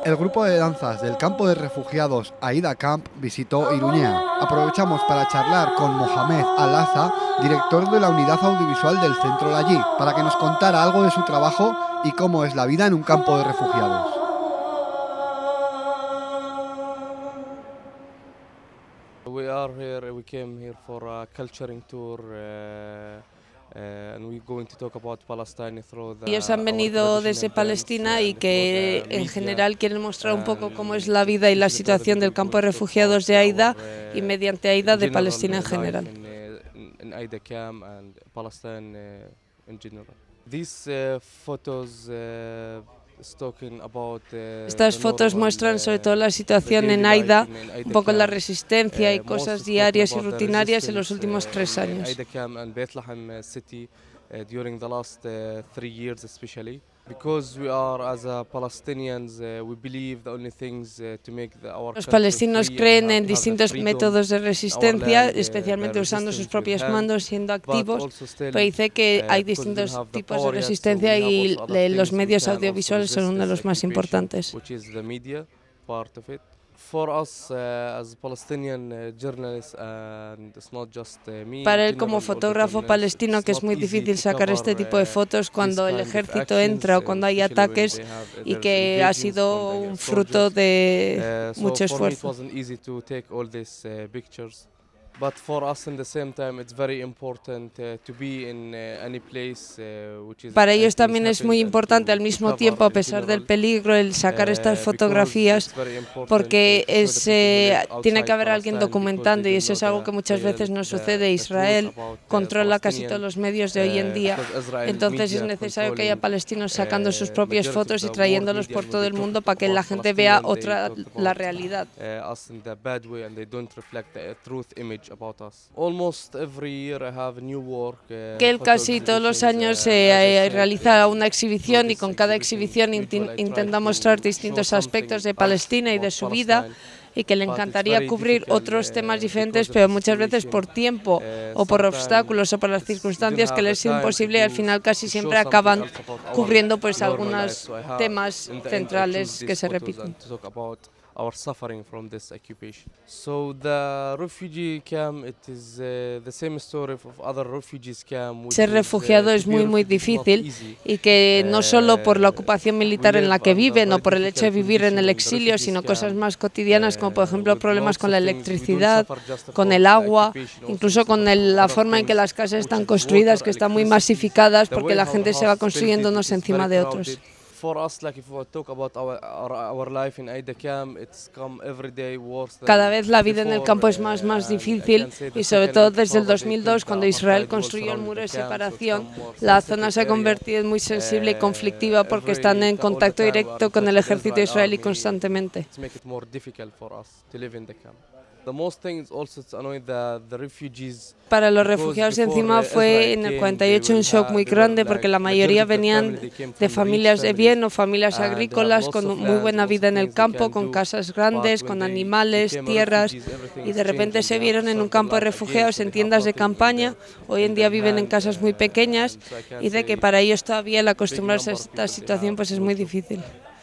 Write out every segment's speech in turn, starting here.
El grupo de danzas del campo de refugiados Aida Camp visitó Iruña. Aprovechamos para charlar con Mohamed Al-Aza, director de la unidad audiovisual del centro Lallí, para que nos contara algo de su trabajo y cómo es la vida en un campo de refugiados. Ellos han venido desde Palestina y que en general quieren mostrar un poco cómo es la vida y la situación del campo de refugiados de Aida y mediante Aida de Palestina en general. Estas fotos muestran sobre todo la situación en Aida, un poco la resistencia y cosas diarias y rutinarias en los últimos 3 años. Los palestinos creen en distintos métodos de resistencia, especialmente usando sus propios mandos, siendo activos, pero dice que hay distintos tipos de resistencia y los medios audiovisuales son uno de los más importantes. Para él, como fotógrafo palestino, que es muy difícil sacar este tipo de fotos cuando el ejército entra o cuando hay ataques, y que ha sido un fruto de mucho esfuerzo. Para ellos también es muy importante al mismo tiempo, a pesar del peligro, el sacar estas fotografías, porque tiene que haber alguien documentando, y eso es algo que muchas veces no sucede. Israel controla casi todos los medios de hoy en día, entonces es necesario que haya palestinos sacando sus propias fotos y trayéndolos por todo el mundo para que la gente vea la realidad. Que él casi todos los años realiza una exhibición, y con cada exhibición intenta mostrar distintos aspectos de Palestina y de su vida, y que le encantaría cubrir otros temas diferentes, pero muchas veces por tiempo o por obstáculos o por las circunstancias que les es imposible, y al final casi siempre acaban cubriendo pues algunos temas centrales que se repiten. Ser refugiado es muy difícil, y que no solo por la ocupación militar en la que viven o por el hecho de vivir en el exilio, sino cosas más cotidianas como por ejemplo problemas con la electricidad, con el agua, incluso con la forma en que las casas están construidas, que están muy masificadas porque la gente se va construyendo unos encima de otros. Cada vez la vida en el campo es más difícil, y sobre todo desde el 2002, cuando Israel construyó el muro de separación, la zona se ha convertido en muy sensible y conflictiva porque están en contacto directo con el ejército israelí constantemente. Para los refugiados encima fue en el 48 un shock muy grande, porque la mayoría venían de familias de bien o familias agrícolas con muy buena vida en el campo, con casas grandes, con animales, tierras, y de repente se vieron en un campo de refugiados en tiendas de campaña. Hoy en día viven en casas muy pequeñas, y de que para ellos todavía el acostumbrarse a esta situación pues es muy difícil.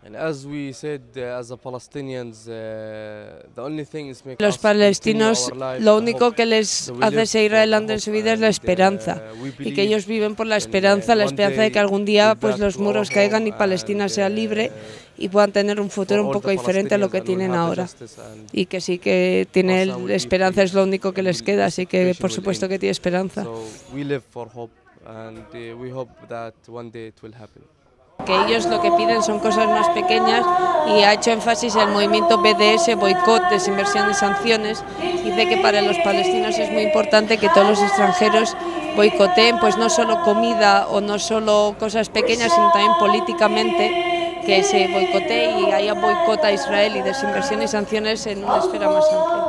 Los palestinos, lo único que les hace seguir adelante en su vida es la esperanza, y que ellos viven por la esperanza de que algún día pues los muros caigan y Palestina sea libre y puedan tener un futuro un poco diferente a lo que tienen ahora, y que sí que tiene esperanza, es lo único que les queda, así que por supuesto que tiene esperanza. Que ellos lo que piden son cosas más pequeñas, y ha hecho énfasis en el movimiento BDS, boicot, desinversión y sanciones. Dice que para los palestinos es muy importante que todos los extranjeros boicoteen, pues no solo comida o no solo cosas pequeñas, sino también políticamente, que se boicotee y haya boicot a Israel y desinversión y sanciones en una esfera más amplia.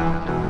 Thank you.